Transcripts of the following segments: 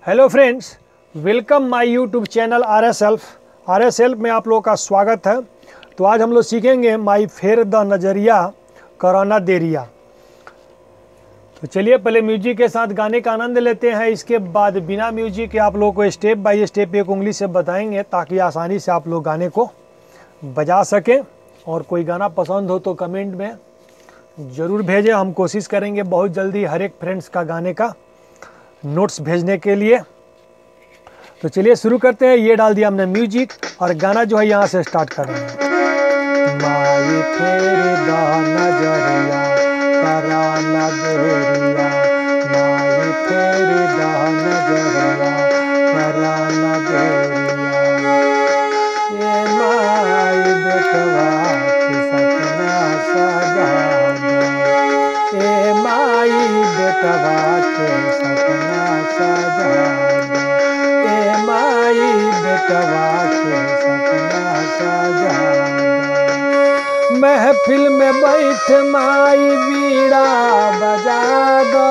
Hello friends, welcome my YouTube channel RS में आप लोगों का स्वागत है। तो आज हम लोग सीखेंगे माई फेर द नज़रिया कराना देरिया। तो चलिए पहले म्यूजिक के साथ गाने का आनंद लेते हैं, इसके बाद बिना म्यूजिक के आप लोगों को स्टेप बाय स्टेप एक उंगली से बताएंगे ताकि आसानी से आप लोग गाने को बजा सकें। और कोई गाना पसंद हो तो कमेंट में ज़रूर भेजें, हम कोशिश करेंगे बहुत जल्दी हर एक फ्रेंड्स का गाने का नोट्स भेजने के लिए। तो चलिए शुरू करते हैं। ये डाल दिया हमने म्यूजिक और गाना जो है यहाँ से स्टार्ट कर रहे हैं। माई फेर द नजरिया कराना देरिया, माई फेर द नजरिया कराना देरिया, ये माई बेटवा के सपना सजा दो, ए माई बेटवा के सपना सजा दो, ए माई बेटवा के सपना सजा दो। महफिल में बैठ माई बीड़ा बजा दो,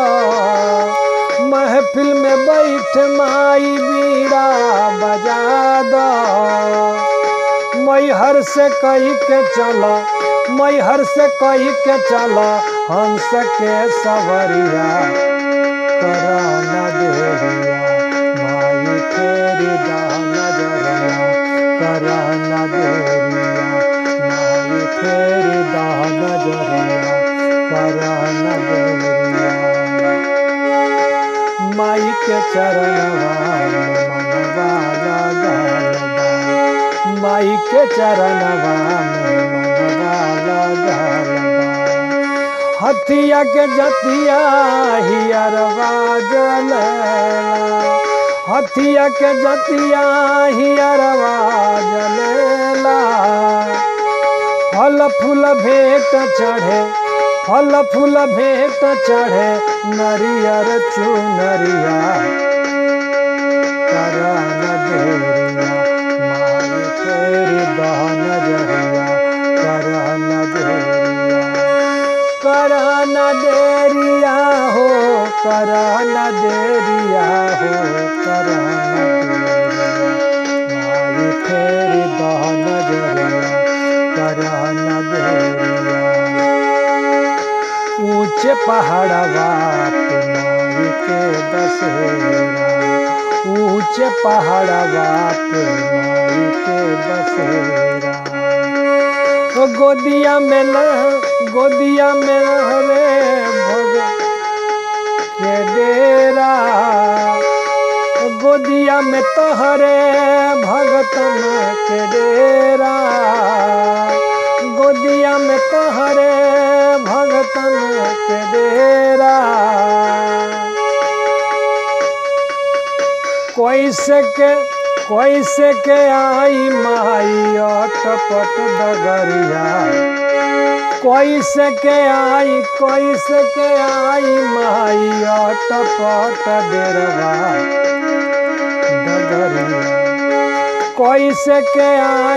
महफिल में बैठ माई बीड़ा बजा दो। मैहर से कही के चला, मैहर से कही के चला, हंस के सवरिया कराना देरिया, माई फेरी द नजरिया कराना देरिया, माई फेरी द नजरिया कराना देरिया। माई के चरणवा में मनवा लगल बा, माई के चरणवा में मनवा लगल बा। हथिया के जतिया हियरवा जलेला, हथिया के जतिया हियरवा जलेला। फल फूल भेंट चढ़े, फल फूल भेंट चढ़े, नरियर चुनरिया कराना देरिया, माई फेरी द नजरिया कराना देरिया, कराना देरिया हो, कराना देरिया हो, कराना देरिया, माई फेरी द नजरिया कराना देरिया। ऊंचे पहाड़वा पे माई के बसेरा, ऊंचे पहाड़वा पे माई के बसेरा। गोदिया में गोदिया में हरे भग के डेरा, गोदिया में तोहरे भगतन के डेरा, गोदिया में तोहरे भगतन के डेरा। कैसे के आई माई अटपट डगरिया, कैसे के आई माई अटपट डेरवा डगरिया, कैसे के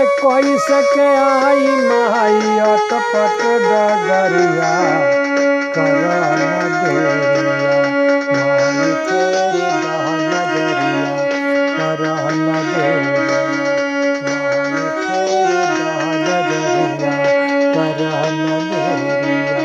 आई माई अटपट डगरिया कराना देरिया, माई फेरी द नजरिया कराना देरिया, माई फेरी द नजरिया कराना देरिया,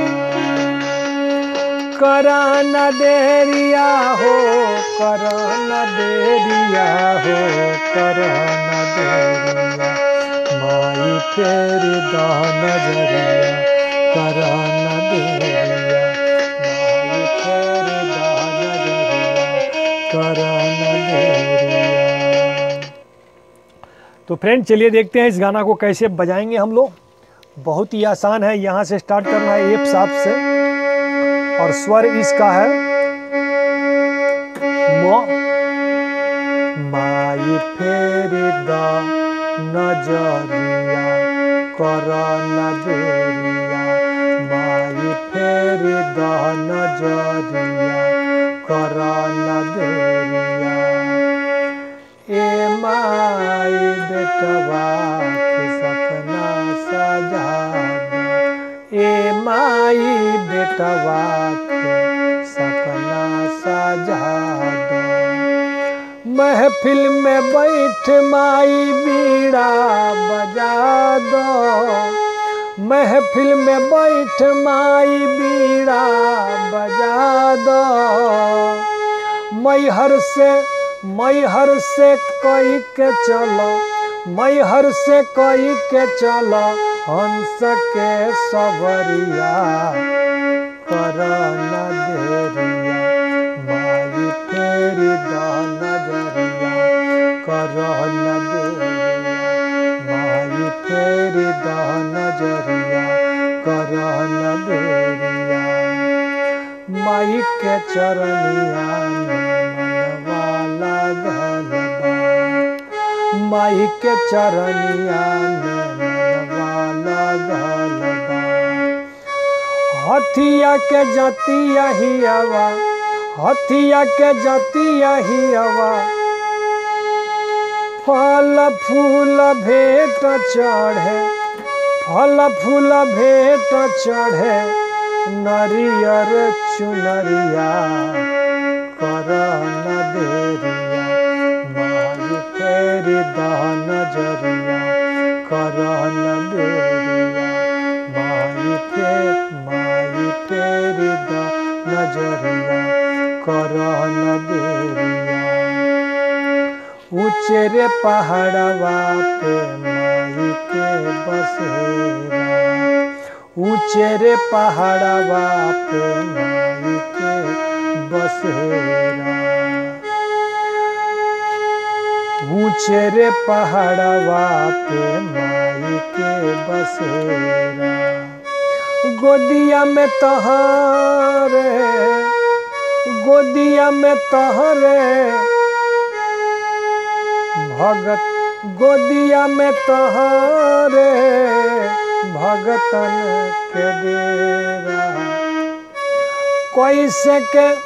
कराना देरिया हो, कराना देरिया हो, कराना देरिया, माई फेरी द नजरिया कराना देरिया, माई फेरी द नजरिया कराना देरिया। तो फ्रेंड चलिए देखते हैं इस गाना को कैसे बजाएंगे हम लोग। बहुत ही आसान है, यहाँ से स्टार्ट करना है एफ शार्प से और स्वर इसका है म। माई फेरी द नजरिया कराना देरिया, माई फेरी द नजरिया कराना देरिया, ए माई बेटवा के सपना सजा दो, ए माई बेटवा के सपना सजा दो। महफिल में बैठ माई बीड़ा बजा दो, महफिल में बैठ माई बीड़ा बजा दो। मैहर से कई के चलो, मैहर से कई के चलो हंस के सवरिया कर न देरिया, माई फेरी द नजरिया कर न देरिया, माई फेरी द नजरिया कर न देरिया। माई के चरनिया में मनवा लागल बा, माई के चरनिया में मनवा लागल बा। हथिया के जतिया ही आवा, हथिया के जतिया ही आवा, फल फूल भेंट चढ़े, फल फूल भेंट चढ़े, नरियर चुनरिया कर न देरिया, माई फेरी द नजरिया कर न देरिया, माई फेरी द नजरिया कर न देरिया। ऊंचे रे पहाड़वा पे माई के बसेरा, ऊंचे रे पहाड़वा पे माई के बसेरा, ऊंचे रे पहाड़वा पे माई के बसेरा। गोदिया में तहरे, गोदिया में तहरे भगत, गोदिया में तहरे भगतन के डेरा। कैसे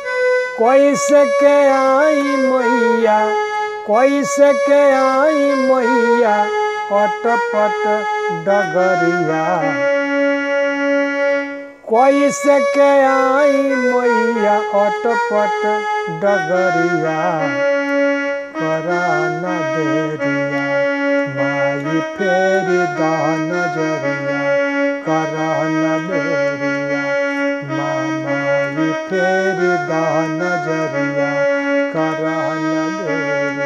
के आई मैया, कैसे के आई मैया अटपट डगरिया, कैसे के आई मैया अटपट डगरिया कर न देरिया, माई फेरी द नजरिया कर न देरिया, माई फेरी द नजरिया कर न देरिया।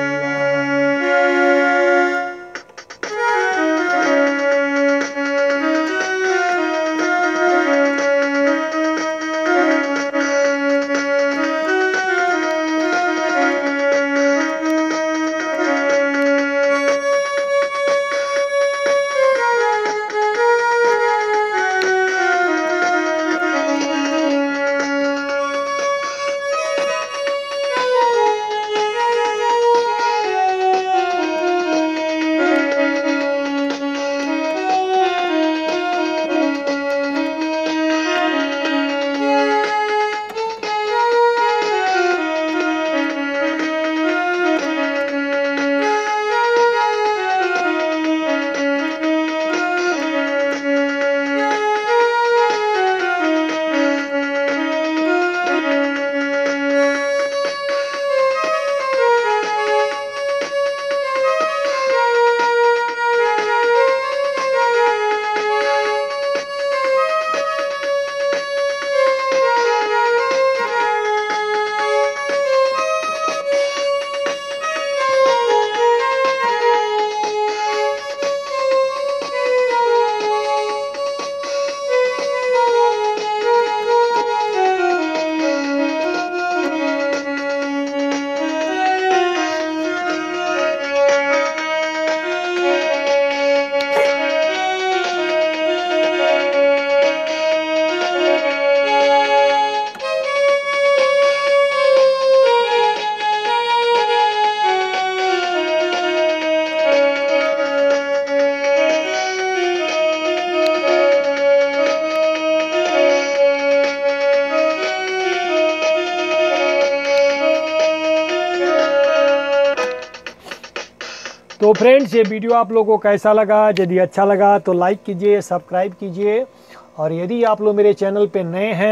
तो फ्रेंड्स, ये वीडियो आप लोगों को कैसा लगा? यदि अच्छा लगा तो लाइक कीजिए, सब्सक्राइब कीजिए, और यदि आप लोग मेरे चैनल पे नए हैं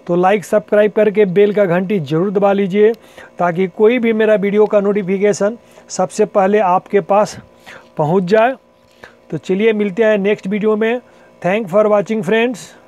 तो लाइक सब्सक्राइब करके बेल का घंटी ज़रूर दबा लीजिए, ताकि कोई भी मेरा वीडियो का नोटिफिकेशन सबसे पहले आपके पास पहुंच जाए। तो चलिए मिलते हैं नेक्स्ट वीडियो में। Thank for watching friends.